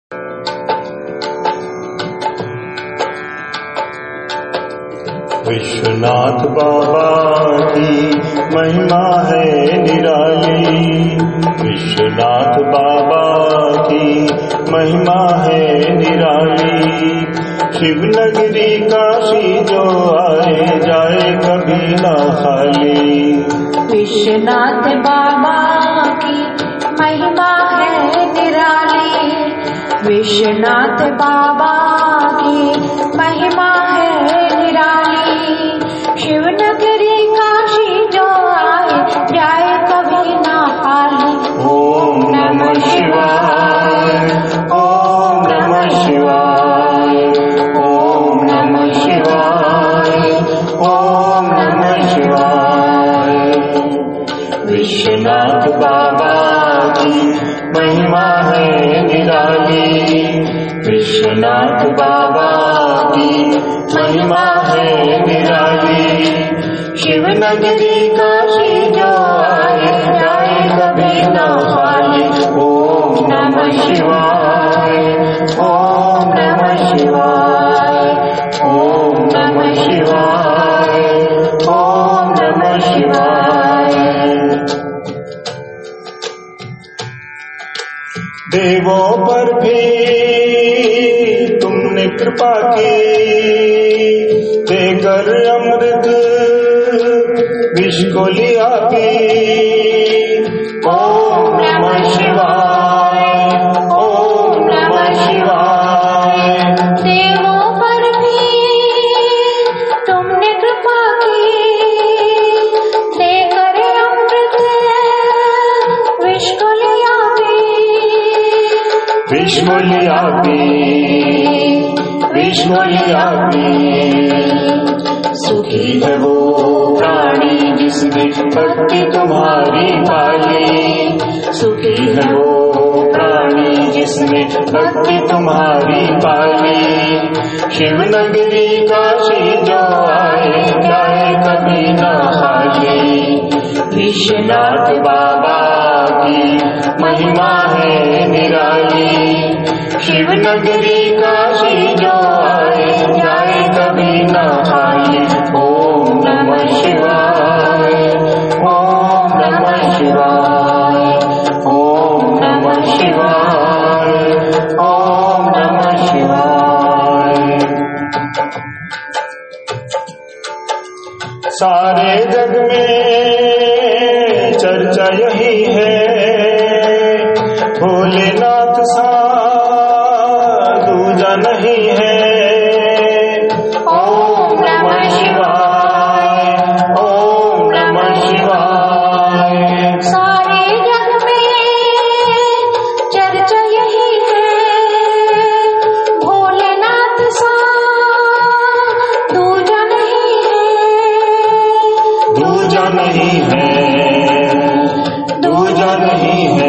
विश्वनाथ बाबा की महिमा है निराली। विश्वनाथ बाबा की महिमा है निराली। शिवनगरी काशी जो आए जाए कभी ना खाली। विश्वनाथ बाबा की महिमा है निराली। विश्वनाथ बाबा की महिमा है निराली। शिवनगरी काशी जो आए जाए कभी ना खाली। ओम नमः शिवाय, ओम नमः शिवाय, ओम नमः शिवाय, ओम नमः शिवाय। विश्वनाथ बाबा की महिमा है निराली। विश्वनाथ बाबा की महिमा है निराली। शिवनगरी काशी जो आए जाए कभी ना खाली। ओम नमः शिवाय, ओम नमः शिवाय, ओम नमः शिवाय, ओम नमः शिवाय। देवों पर भी तुमने कृपा की, देकर अमृत विष को लिया पी। ओम नमः शिवाय, ओम नमः शिवाय। देवों पर भी तुमने कृपा की, देकर अमृत विष को लिया पी। विष को लिया पी, विष को लिया पी। सुखी है वो प्राणी जिसने भक्ति तुम्हारी पाली। सुखी है वो प्राणी जिसने भक्ति तुम्हारी पाली। शिवनगरी काशी जो आए जाए कभी ना खाली। विश्वनाथ बाबा की महिमा है निराली। शिवनगरी काशी जो आए जाए कभी ना खाली। ओम नमः शिवाय, ओम नमः शिवाय, ओम नमः शिवाय, ओम नमः शिवाय। सारे जग में चर्चा यही है, भोलेनाथ सा दूजा नहीं है। ओम नमः शिवाय, ओम नमः शिवाय। सारे जग में चर्चा यही है, भोलेनाथ सा दूजा नहीं है। दूजा नहीं है, दूजा नहीं है।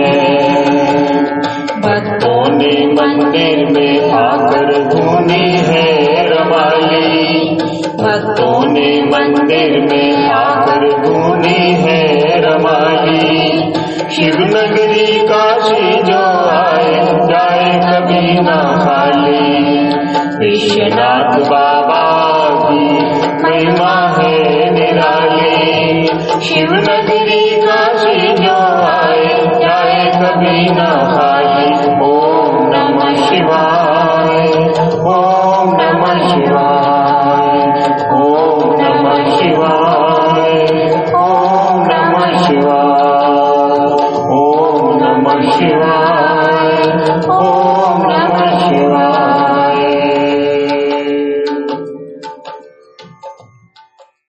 भक्तों ने मंदिर में आकर धुनी है रमाली। भक्तों ने मंदिर में आकर धुनी है रमाली। शिवनगरी काशी जो आए जाए कभी ना खाली। विश्वनाथ बाबा की महिमा है निराली। शिवनगरी काशी जो आए जाए कभी ना खाली।